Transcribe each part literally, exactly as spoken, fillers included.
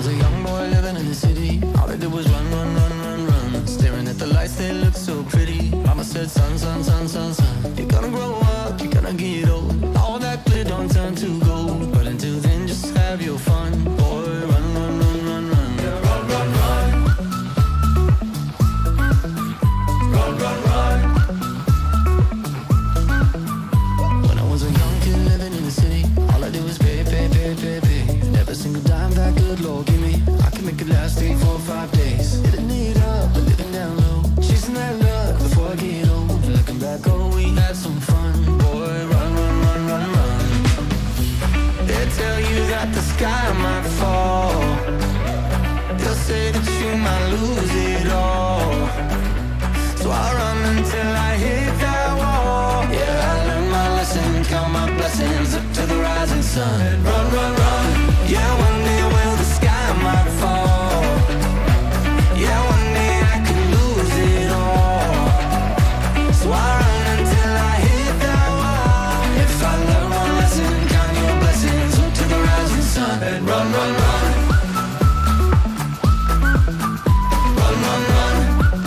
was a young boy living in the city, all I did was run, run, run, run, run. Staring at the lights, they looked so pretty. Mama said, son, son, son, son, son, you're gonna grow up, you're gonna get old. All that glitter don't turn to gold, but until then, just have your fun. Boy, run, run, run, run, run. Yeah, run, run, run. Run, run, run. When I was a young kid living in the city, all I did was pay, pay, pay, pay, pay. Every single dime that good Lord give me, I can make it last three, four, five days. Living it up, but living down low, chasing that luck before I get old. Looking back, oh, we had some fun. Boy, run, run, run, run, run. They tell you that the sky might fall, they'll say that you might lose it all. So I run until I hit that wall. Yeah, I learned my lesson, count my blessings up to the rising sun. Run, run, run. Yeah, one day well the sky might fall. Yeah, one day I could lose it all. So I run until I hit that wall. If I learn one lesson, count your blessings up to the rising sun. And run, run, run. Run, run, run.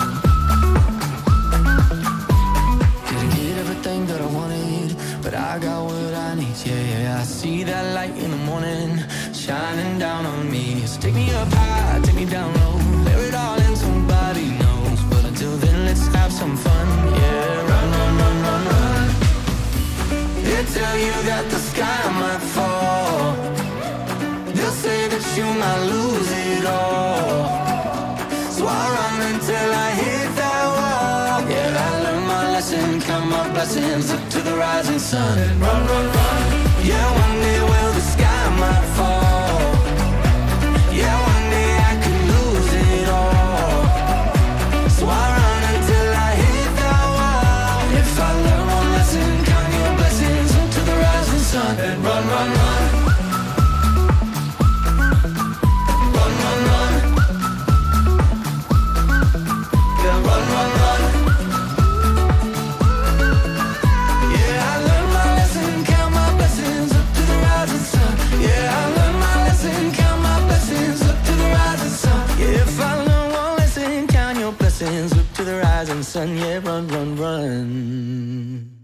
Didn't get everything that I wanted, but I got what I need. Yeah, yeah, I see that light in the morning shining down on me. So take me up high, take me down low, bear it all in, somebody knows. But until then, let's have some fun. Yeah, run, run, run, run, run. They tell you that the sky might fall, they'll say that you might lose it all. So I run until I hit that wall. Yeah, I learned my lesson, count my blessings up to the rising sun. And run, run, run. Yeah, one day well the sky might fall. Yeah, one day I could lose it all. So I run until I hit that wall. If I learn one lesson, count your blessings up to the rising sun. And run, run, run. Run, run, run. Yeah, run, run, run. Yeah, I learned my lesson, count my blessings up to the rising sun. Yeah, I learned my lesson, count my blessings up to the rising sun. Yeah, if I learn one lesson, count your blessings up to the rising sun. Yeah, run, run, run.